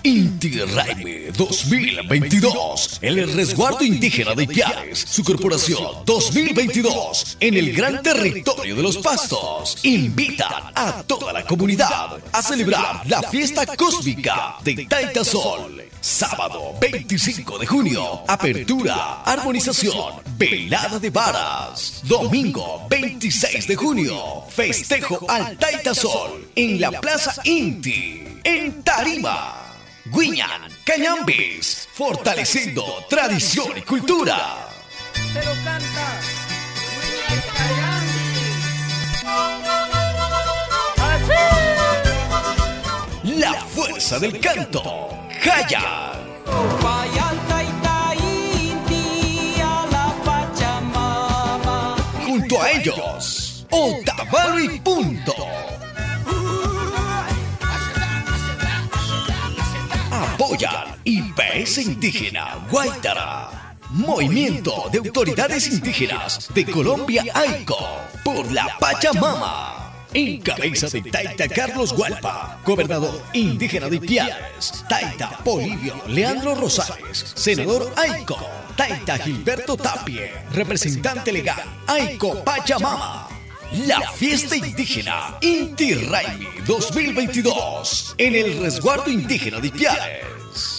Inti Raymi 2022 en el resguardo indígena de Ipiales, su corporación 2022 en el gran territorio de los Pastos. Invitan a toda la comunidad a celebrar la fiesta cósmica de Taita Sol. Sábado 25 de junio, apertura, armonización, velada de varas. Domingo 26 de junio, festejo al Taita Sol en la Plaza Inti, en Tarima. Guiñan, Cañambis, fortaleciendo tradición y cultura. Se lo canta Guiñan Cañambis. La fuerza del canto, Jaya. Junto a ellos, Otavalo y Punto. Apoyan IPS Indígena Guaitara, Movimiento de Autoridades Indígenas de Colombia AICO, por la Pachamama, en cabeza de Taita Carlos Hualpa, gobernador indígena de Ipiales, Taita Polibio Leandro Rosales, senador AICO, Taita Gilberto Tapie, representante legal AICO Pachamama. La fiesta indígena Inti Raymi 2022 en el resguardo indígena de Ipiales.